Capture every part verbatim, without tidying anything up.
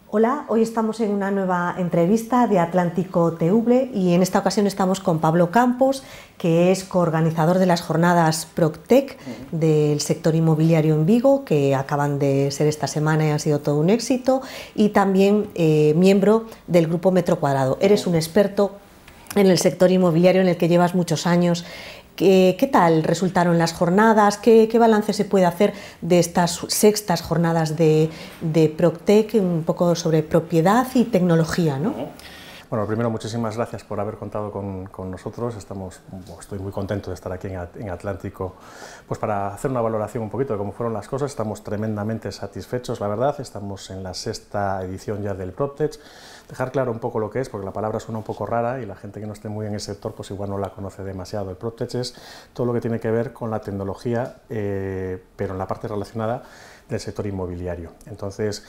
Hola, hoy estamos en una nueva entrevista de Atlántico T V y en esta ocasión estamos con Pablo Campos, que es coorganizador de las jornadas Proctec del sector inmobiliario en Vigo, que acaban de ser esta semana y han sido todo un éxito, y también eh, miembro del Grupo Metro Cuadrado. Eres un experto en el sector inmobiliario en el que llevas muchos años. ¿Qué, qué tal resultaron las jornadas? ¿Qué, qué balance se puede hacer de estas sextas jornadas de, de Proctec, un poco sobre propiedad y tecnología, ¿no? Bueno, primero, muchísimas gracias por haber contado con, con nosotros. Estamos, estoy muy contento de estar aquí en, en Atlántico, pues para hacer una valoración un poquito de cómo fueron las cosas. Estamos tremendamente satisfechos, la verdad. Estamos en la sexta edición ya del Proctec. Dejar claro un poco lo que es, porque la palabra suena un poco rara y la gente que no esté muy en el sector pues igual no la conoce demasiado. El Proctec es todo lo que tiene que ver con la tecnología, eh, pero en la parte relacionada del sector inmobiliario. Entonces,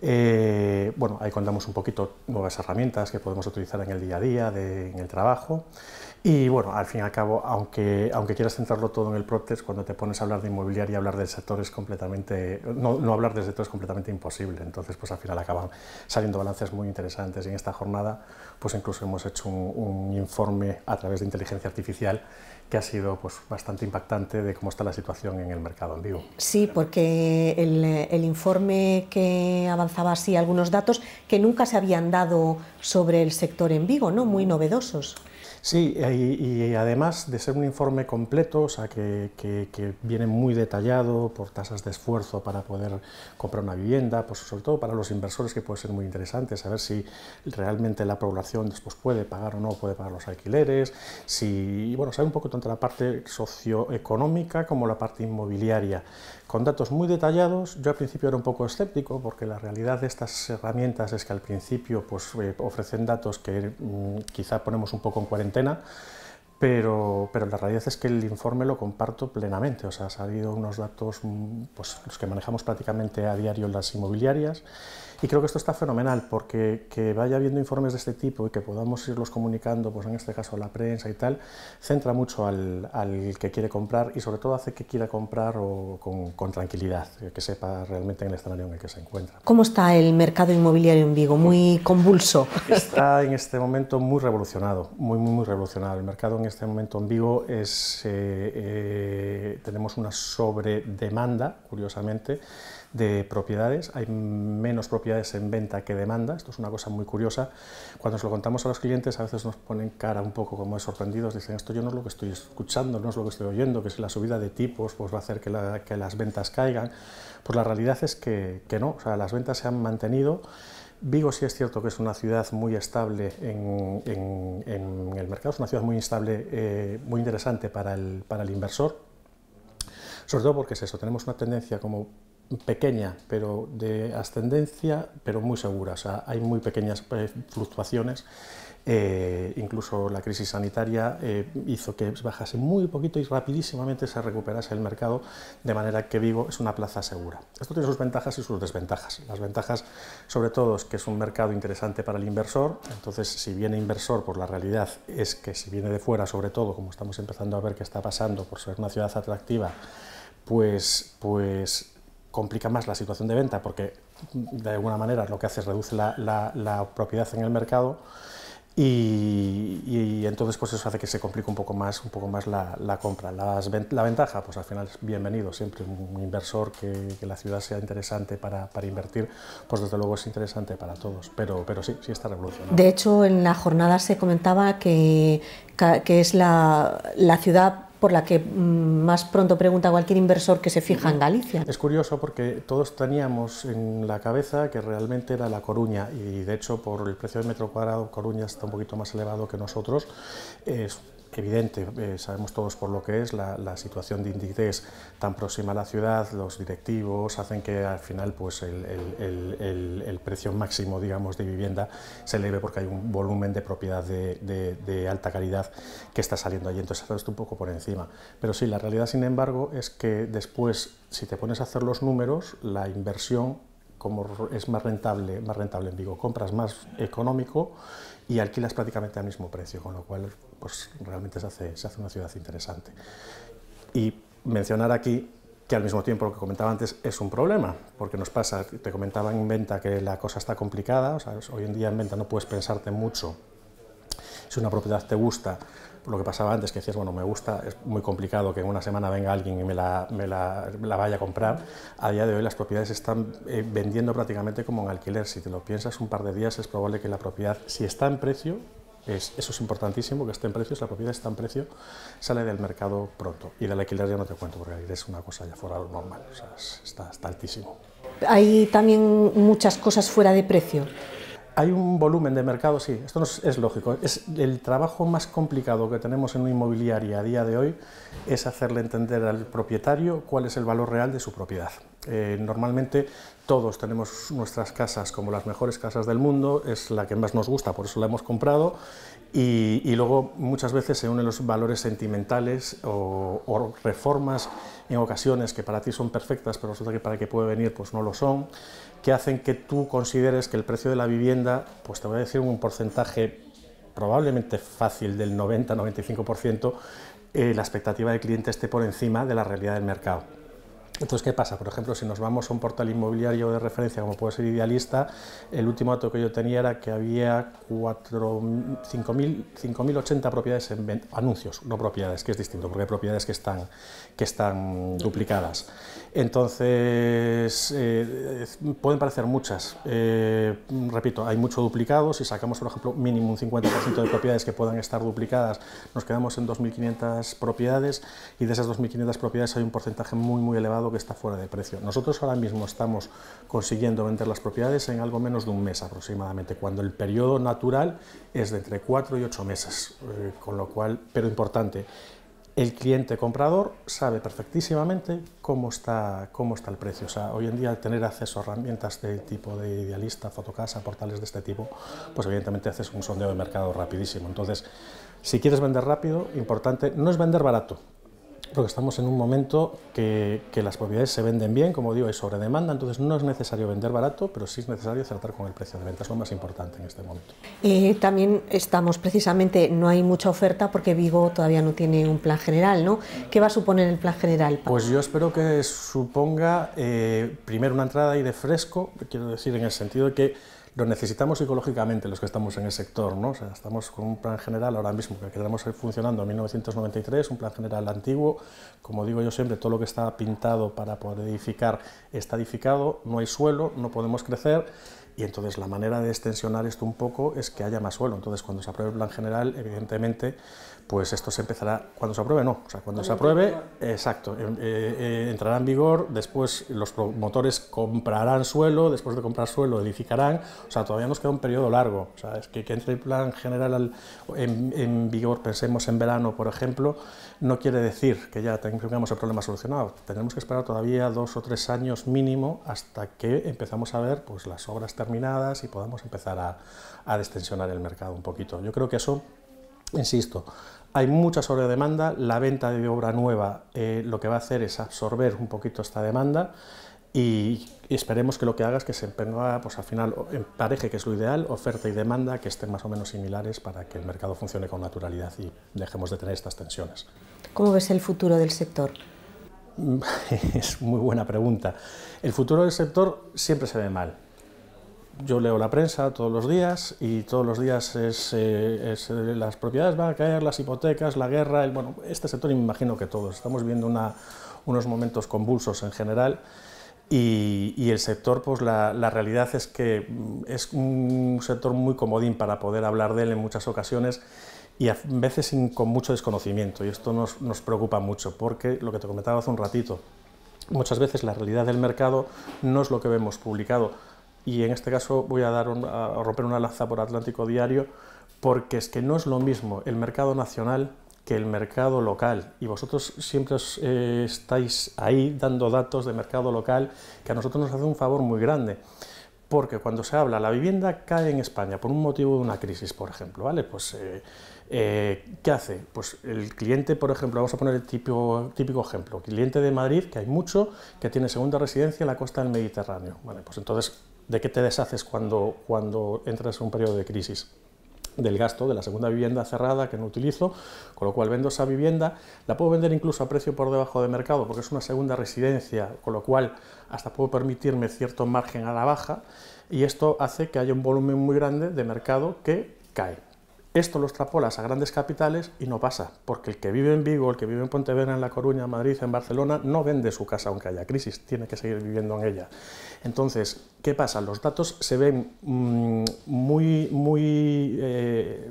eh, bueno, ahí contamos un poquito nuevas herramientas que podemos utilizar en el día a día, de, en el trabajo. Y bueno, al fin y al cabo, aunque, aunque quieras centrarlo todo en el Proctec, cuando te pones a hablar de inmobiliaria, hablar del sector es completamente, no, no hablar del sector es completamente imposible. Entonces, pues al final acaban saliendo balances muy interesantes. Y en esta jornada, pues incluso hemos hecho un, un informe a través de inteligencia artificial que ha sido pues, bastante impactante de cómo está la situación en el mercado en Vigo. Sí, porque el, el informe que avanzaba así algunos datos que nunca se habían dado sobre el sector en Vigo, ¿no? Muy novedosos. Sí, y, y además de ser un informe completo, o sea, que, que, que viene muy detallado por tasas de esfuerzo para poder comprar una vivienda, pues sobre todo para los inversores, que puede ser muy interesante saber si realmente la población después puede pagar o no puede pagar los alquileres, si, bueno, saber un poco tanto la parte socioeconómica como la parte inmobiliaria, con datos muy detallados. Yo al principio era un poco escéptico, porque la realidad de estas herramientas es que al principio pues, eh, ofrecen datos que mmm, quizá ponemos un poco en cuarentena, Pero, pero la realidad es que el informe lo comparto plenamente. O sea, ha salido unos datos, pues, los que manejamos prácticamente a diario en las inmobiliarias, y creo que esto está fenomenal, porque que vaya habiendo informes de este tipo y que podamos irlos comunicando, pues en este caso a la prensa y tal, centra mucho al, al que quiere comprar, y sobre todo hace que quiera comprar o con, con tranquilidad, que sepa realmente en el escenario en el que se encuentra. ¿Cómo está el mercado inmobiliario en Vigo? Muy convulso. Está en este momento muy revolucionado, muy, muy, muy revolucionado. El mercado en este momento en Vigo es, eh, eh, tenemos una sobredemanda, curiosamente, de propiedades. Hay menos propiedades en venta que demanda. Esto es una cosa muy curiosa. Cuando nos lo contamos a los clientes, a veces nos ponen cara un poco como sorprendidos. Dicen, esto yo no es lo que estoy escuchando, no es lo que estoy oyendo, que si la subida de tipos pues va a hacer que, la, que las ventas caigan. Pues la realidad es que, que no. O sea, las ventas se han mantenido. Vigo sí es cierto que es una ciudad muy estable en, en, en el mercado, es una ciudad muy estable, eh, muy interesante para el, para el inversor, sobre todo porque es eso, tenemos una tendencia como pequeña, pero de ascendencia, pero muy segura. O sea, hay muy pequeñas eh, fluctuaciones. Eh, incluso la crisis sanitaria eh, hizo que bajase muy poquito y rapidísimamente se recuperase el mercado, de manera que Vigo es una plaza segura. Esto tiene sus ventajas y sus desventajas. Las ventajas, sobre todo, es que es un mercado interesante para el inversor. Entonces, si viene inversor, pues la realidad es que si viene de fuera, sobre todo, como estamos empezando a ver que está pasando por ser una ciudad atractiva, pues, pues complica más la situación de venta, porque de alguna manera lo que hace es reduce la, la, la propiedad en el mercado. Y, y entonces pues eso hace que se complique un poco más, un poco más la, la compra. Las, la ventaja, pues al final es bienvenido, siempre un inversor que, que la ciudad sea interesante para, para invertir, pues desde luego es interesante para todos, pero, pero sí, sí está revolucionado. De hecho, en la jornada se comentaba que, que es la, la ciudad por la que más pronto pregunta cualquier inversor que se fija en Galicia. Es curioso porque todos teníamos en la cabeza que realmente era La Coruña, y de hecho por el precio del metro cuadrado Coruña está un poquito más elevado que nosotros. Es evidente, eh, sabemos todos por lo que es la, la situación de Inditex tan próxima a la ciudad, los directivos hacen que al final pues el, el, el, el, el precio máximo, digamos, de vivienda se eleve, porque hay un volumen de propiedad de, de, de alta calidad que está saliendo allí, entonces todo esto un poco por encima. Pero sí, la realidad, sin embargo, es que después, si te pones a hacer los números, la inversión, como es más rentable, más rentable en Vigo, compras más económico y alquilas prácticamente al mismo precio, con lo cual pues, realmente se hace, se hace una ciudad interesante. Y mencionar aquí que al mismo tiempo, lo que comentaba antes, es un problema, porque nos pasa, te comentaba en venta que la cosa está complicada, o sea, hoy en día en venta no puedes pensarte mucho si una propiedad te gusta. Lo que pasaba antes, que decías, bueno, me gusta, es muy complicado que en una semana venga alguien y me la, me la, me la vaya a comprar. A día de hoy las propiedades están eh, vendiendo prácticamente como en alquiler. Si te lo piensas un par de días, es probable que la propiedad, si está en precio, es, eso es importantísimo, que esté en precio, si la propiedad está en precio, sale del mercado pronto. Y del alquiler ya no te cuento, porque es una cosa ya fuera de lo normal, o sea, es, está, está altísimo. ¿Hay también muchas cosas fuera de precio? Hay un volumen de mercado, sí, esto no es, es lógico. Es el trabajo más complicado que tenemos en una inmobiliaria a día de hoy es hacerle entender al propietario cuál es el valor real de su propiedad. Eh, normalmente todos tenemos nuestras casas como las mejores casas del mundo, es la que más nos gusta, por eso la hemos comprado, y, y luego muchas veces se unen los valores sentimentales o, o reformas en ocasiones que para ti son perfectas, pero resulta que para el que puede venir pues no lo son, que hacen que tú consideres que el precio de la vivienda, pues te voy a decir un porcentaje probablemente fácil del noventa a noventa y cinco por ciento, eh, la expectativa del cliente esté por encima de la realidad del mercado. Entonces, ¿qué pasa? Por ejemplo, si nos vamos a un portal inmobiliario de referencia como puede ser Idealista, el último dato que yo tenía era que había cinco mil ochenta propiedades en anuncios, no propiedades, que es distinto, porque hay propiedades que están, que están duplicadas. Entonces, eh, pueden parecer muchas. Eh, repito, hay mucho duplicado. Si sacamos, por ejemplo, mínimo un cincuenta por ciento de propiedades que puedan estar duplicadas, nos quedamos en dos mil quinientas propiedades, y de esas dos mil quinientas propiedades hay un porcentaje muy, muy elevado que está fuera de precio. Nosotros ahora mismo estamos consiguiendo vender las propiedades en algo menos de un mes aproximadamente, cuando el periodo natural es de entre cuatro y ocho meses, eh, con lo cual, pero importante, el cliente comprador sabe perfectísimamente cómo está, cómo está el precio. O sea, hoy en día tener acceso a herramientas de tipo de Idealista, Fotocasa, portales de este tipo, pues evidentemente haces un sondeo de mercado rapidísimo. Entonces, si quieres vender rápido, importante, no es vender barato, porque estamos en un momento que, que las propiedades se venden bien, como digo, hay sobredemanda, entonces no es necesario vender barato, pero sí es necesario acertar con el precio de venta, es lo más importante en este momento. Eh, también estamos precisamente, no hay mucha oferta porque Vigo todavía no tiene un plan general, ¿no? ¿Qué va a suponer el plan general? Pues yo espero que suponga, eh, primero, una entrada de aire fresco, quiero decir, en el sentido de que lo necesitamos psicológicamente los que estamos en el sector, ¿no? O sea, estamos con un plan general ahora mismo que quedamos funcionando en mil novecientos noventa y tres, un plan general antiguo. Como digo yo siempre, todo lo que está pintado para poder edificar está edificado, no hay suelo, no podemos crecer, y entonces la manera de extensionar esto un poco es que haya más suelo. Entonces, cuando se apruebe el plan general, evidentemente, pues esto se empezará, cuando se apruebe no, o sea, cuando se apruebe, exacto, eh, eh, entrará en vigor, después los promotores comprarán suelo, después de comprar suelo edificarán, o sea, todavía nos queda un periodo largo, o sea, es que, que entre el plan general al, en, en vigor, pensemos en verano, por ejemplo, no quiere decir que ya tengamos el problema solucionado, tenemos que esperar todavía dos o tres años mínimo hasta que empezamos a ver pues las obras terminadas y podamos empezar a, a destensionar el mercado un poquito. Yo creo que eso, insisto, hay mucha sobredemanda, la venta de obra nueva eh, lo que va a hacer es absorber un poquito esta demanda, y, y esperemos que lo que haga es que se ponga, pues al final, empareje, que es lo ideal, oferta y demanda que estén más o menos similares para que el mercado funcione con naturalidad y dejemos de tener estas tensiones. ¿Cómo ves el futuro del sector? Es muy buena pregunta. El futuro del sector siempre se ve mal. Yo leo la prensa todos los días y todos los días es, eh, es, eh, las propiedades van a caer, las hipotecas, la guerra, el, bueno, este sector me imagino que todos. Estamos viviendo una, unos momentos convulsos en general y, y el sector, pues la, la realidad es que es un sector muy comodín para poder hablar de él en muchas ocasiones y a veces sin, con mucho desconocimiento, y esto nos, nos preocupa mucho porque, lo que te comentaba hace un ratito, muchas veces la realidad del mercado no es lo que vemos publicado. Y en este caso voy a, dar un, a romper una lanza por Atlántico Diario, porque es que no es lo mismo el mercado nacional que el mercado local, y vosotros siempre os, eh, estáis ahí dando datos de mercado local que a nosotros nos hace un favor muy grande, porque cuando se habla, la vivienda cae en España por un motivo de una crisis, por ejemplo, ¿vale? Pues, eh, eh, ¿qué hace? Pues el cliente, por ejemplo, vamos a poner el típico, típico ejemplo, cliente de Madrid, que hay mucho, que tiene segunda residencia en la costa del Mediterráneo, ¿vale? Pues entonces, ¿de qué te deshaces cuando, cuando entras en un periodo de crisis? del gasto de la segunda vivienda cerrada que no utilizo, con lo cual vendo esa vivienda, la puedo vender incluso a precio por debajo de mercado porque es una segunda residencia, con lo cual hasta puedo permitirme cierto margen a la baja, y esto hace que haya un volumen muy grande de mercado que cae. Esto lo extrapolas a grandes capitales y no pasa, porque el que vive en Vigo, el que vive en Pontevedra, en La Coruña, en Madrid, en Barcelona, no vende su casa aunque haya crisis, tiene que seguir viviendo en ella. Entonces, ¿qué pasa? Los datos se ven mmm, muy, muy, eh,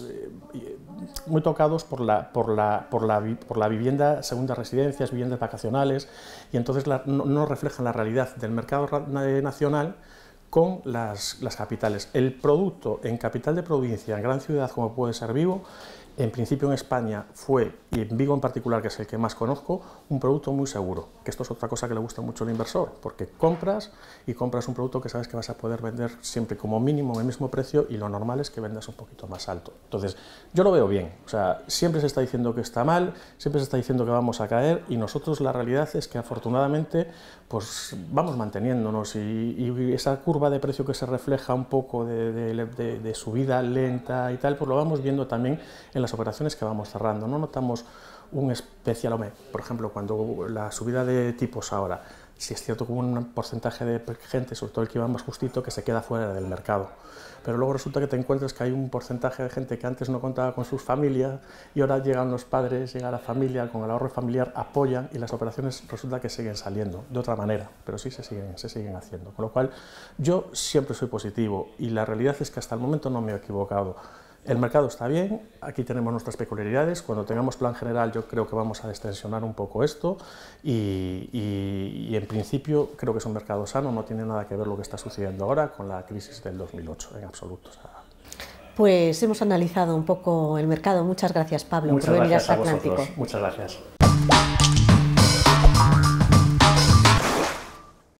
muy tocados por la, por, la, por, la, por la vivienda, segundas residencias, viviendas vacacionales, y entonces la, no, no reflejan la realidad del mercado nacional con las, las capitales. El producto en capital de provincia, en gran ciudad como puede ser Vigo, en principio en España fue, y en Vigo en particular, que es el que más conozco, un producto muy seguro, que esto es otra cosa que le gusta mucho al inversor, porque compras y compras un producto que sabes que vas a poder vender siempre como mínimo en el mismo precio, y lo normal es que vendas un poquito más alto. Entonces, yo lo veo bien, o sea, siempre se está diciendo que está mal, siempre se está diciendo que vamos a caer, y nosotros la realidad es que afortunadamente pues vamos manteniéndonos, y, y esa curva de precio que se refleja un poco de, de, de, de subida lenta y tal, pues lo vamos viendo también en las operaciones que vamos cerrando. No notamos un especial, por ejemplo, cuando la subida de tipos ahora, si es cierto que hubo un porcentaje de gente, sobre todo el que iba más justito, que se queda fuera del mercado, pero luego resulta que te encuentras que hay un porcentaje de gente que antes no contaba con sus familias y ahora llegan los padres, llega la familia, con el ahorro familiar apoyan, y las operaciones resulta que siguen saliendo de otra manera, pero sí se siguen, se siguen haciendo, con lo cual yo siempre soy positivo, y la realidad es que hasta el momento no me he equivocado. El mercado está bien, aquí tenemos nuestras peculiaridades, cuando tengamos plan general yo creo que vamos a extensionar un poco esto, y, y, y en principio creo que es un mercado sano, no tiene nada que ver lo que está sucediendo ahora con la crisis del dos mil ocho, en absoluto. O sea, pues hemos analizado un poco el mercado. Muchas gracias, Pablo, Muchas por venir gracias a a Atlántico. vosotros. Muchas gracias.